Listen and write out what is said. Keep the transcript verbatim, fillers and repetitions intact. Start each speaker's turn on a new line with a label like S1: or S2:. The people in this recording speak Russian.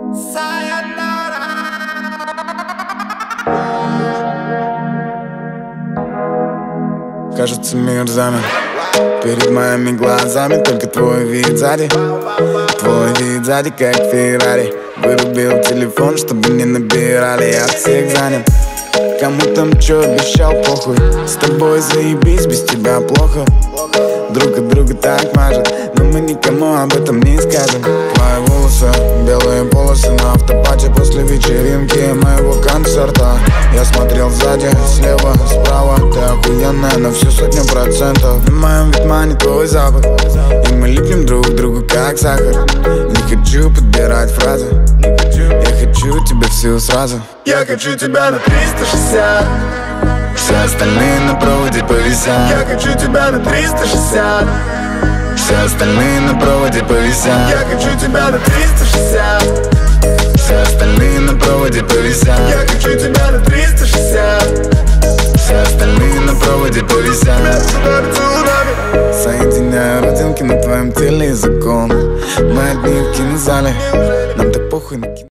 S1: Кажется, мир замер перед моими глазами, только твой вид сзади. Твой вид сзади, как Феррари. Вырубил телефон, чтобы не набирали, я всех занят. Кому там чё обещал, похуй. С тобой заебись, без тебя плохо. Друг от друга так мажет, но мы никому об этом не скажем. Твои волосы, белые полосы на автопате после вечеринки моего концерта. Я смотрел сзади, слева, справа. Ты охуенная на всю сотню процентов. В моем витмане твой запах, и мы липнем друг к другу как сахар. Не хочу подбирать фразы, я хочу тебя всю сразу.
S2: Я хочу тебя на триста шестьдесят.
S1: Все остальные на проводе повисят.
S2: Я хочу тебя на триста шестьдесят.
S1: Все остальные на проводе повисят.
S2: Я хочу тебя на триста шестьдесят.
S1: Все остальные на проводе повисят.
S2: Я хочу тебя на триста шестьдесят.
S1: Все остальные на проводе повисят. Соединяю родинки на твоем теле языком. Мы одни в кинозале, нам так похуй на кино.